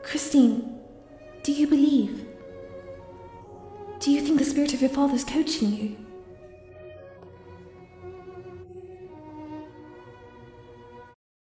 Christine, do you believe? Do you think the spirit of your father is coaching you?